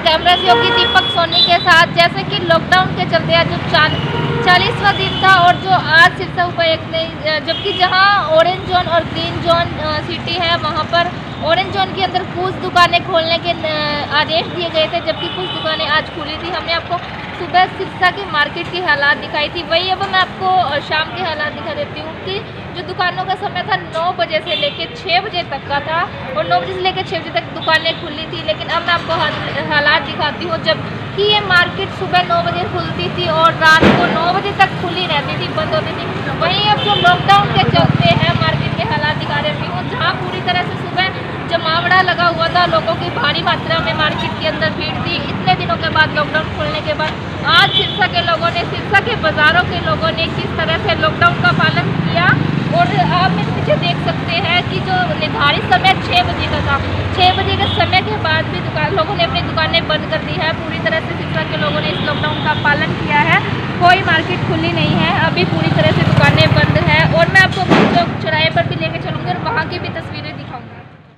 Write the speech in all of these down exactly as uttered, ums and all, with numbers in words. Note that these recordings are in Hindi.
कैमरा सहयोगी दीपक सोनी के साथ। जैसे कि लॉकडाउन के चलते आज जो चालीसवां दिन था और जो आज सिरसा उपायुक्त ने, जबकि जहां ऑरेंज जोन और ग्रीन जोन सिटी है वहां पर ऑरेंज जोन के अंदर कुछ दुकानें खोलने के आदेश दिए गए थे, जबकि कुछ दुकानें आज खुली थी। हमने आपको सुबह सिरसा की मार्केट की हालात दिखाई थी, वही अब मैं आपको शाम के हालात दिखा देती हूँ कि जो दुकानों का समय था नौ बजे से लेकर छः बजे तक का था और नौ बजे से लेकर छः बजे तक दुकानें खुली थी। लेकिन अब मैं आपको हालात दिखाती हूँ जबकि ये मार्केट सुबह नौ बजे खुलती थी और रात को नौ बजे तक खुली रहती थी, बंद होती थी। वहीं अब जो लॉकडाउन के चलते हैं मार्केट के हालात दिखा देती हूँ, जहाँ पूरी तरह से सुबह जमावड़ा लगा हुआ था, लोगों की भारी मात्रा में मार्केट के अंदर भीड़ थी। इतने दिनों के बाद लॉकडाउन खोलने के बाद आज सिरसा के लोगों ने, सिरसा के बाज़ारों के लोगों ने किस तरह से लॉकडाउन का पालन किया। और आप इस पीछे देख सकते हैं कि जो निर्धारित समय छः बजे का था, छः बजे के समय के बाद भी दुकान लोगों ने अपनी दुकानें बंद कर दी है। पूरी तरह से सिरसा के लोगों ने इस लॉकडाउन का पालन किया है, कोई मार्केट खुली नहीं है, अभी पूरी तरह से दुकानें बंद है। और मैं आपको चौक चौराहे पर भी लेकर चलूँगी और वहाँ की भी तस्वीरें दिखाऊँगी।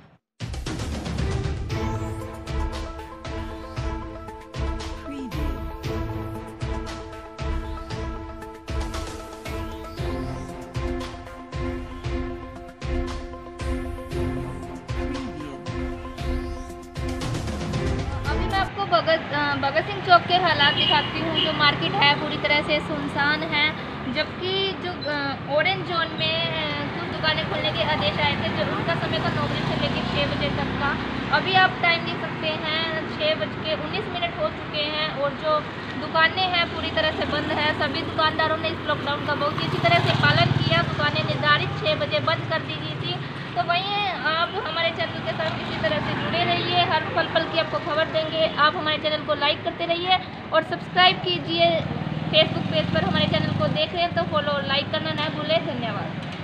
भगत भगत सिंह चौक के हालात दिखाती हूँ। जो मार्केट है पूरी तरह से सुनसान है, जबकि जो ऑरेंज जोन में कुछ दुकानें खोलने के आदेश आए थे, जो उनका समय था नौ बजे से लेकर छः बजे तक का। अभी आप टाइम देख सकते हैं छः बज के उन्नीस मिनट हो चुके हैं और जो दुकानें हैं पूरी तरह से बंद है। सभी दुकानदारों ने इस लॉकडाउन का बहुत ही अच्छी तरह से पालन किया। दुकानें निर्धारित छः बजे बंद कर दी गई थी। तो वहीं आप हमारे चैनल के साथ इसी तरह से जुड़े रहिए, हर पल पल की आपको खबर देंगे। आप हमारे चैनल को लाइक करते रहिए और सब्सक्राइब कीजिए। फेसबुक पेज पर हमारे चैनल को देख रहे हैं तो फॉलो और लाइक करना ना भूलें। धन्यवाद।